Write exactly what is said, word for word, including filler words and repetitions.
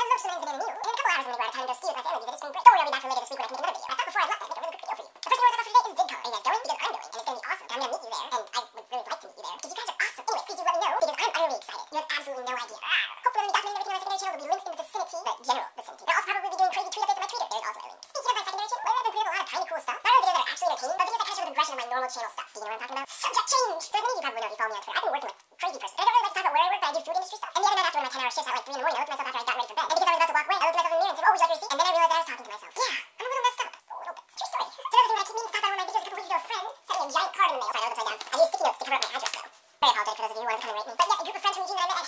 I love swimming again and new. And in a couple hours I'm gonna go out of town and go ski with my family because it's been great. Don't worry, I'll be back for later this week when I can make another video. I thought before I left I'd make a really quick video for you. The first thing I was about for today is VidCon. Are you guys going? Because I'm going, and it's gonna be awesome. And I'm gonna meet you there, and I would really like to meet you there because you guys are awesome. Anyways, please do let me know because I'm utterly excited. You have absolutely no idea. Ah. Hopefully I'm gonna be documenting everything on my secondary channel. There'll be links in the vicinity, the general vicinity. I'll also probably be doing crazy tweet updates on my Twitter. There's also a link. Speaking of my secondary channel, lately I've been putting up a lot of kind of cool stuff. Not only videos that are actually entertaining, but videos that kind of show the progression of my normal channel stuff. Do you know what I'm talking about? Subject change! So as many of you probably know if you follow me on Twitter, I've been working like a crazy person. And I don't really like to talk about where I work, but I do food industry stuff. And the other night after one of my ten hour shifts at like three in the morning, I looked at myself after I got ready for bed. And because I was about to walk away, I looked at myself in the mirror and said, oh, would you like your receipt? And then I realized that I was talking to myself. Yeah, I'm a little messed up. A little bit. True story. It's another thing that I keep meaning to talk about in one of my videos a couple weeks ago. A friend sent me a giant card in the mail. Sorry, I was upside down. I used sticky notes to cover up my address though. Very apologetic for those of you who wanted to come and rate me. But yes, a group of friends from Eugene that I met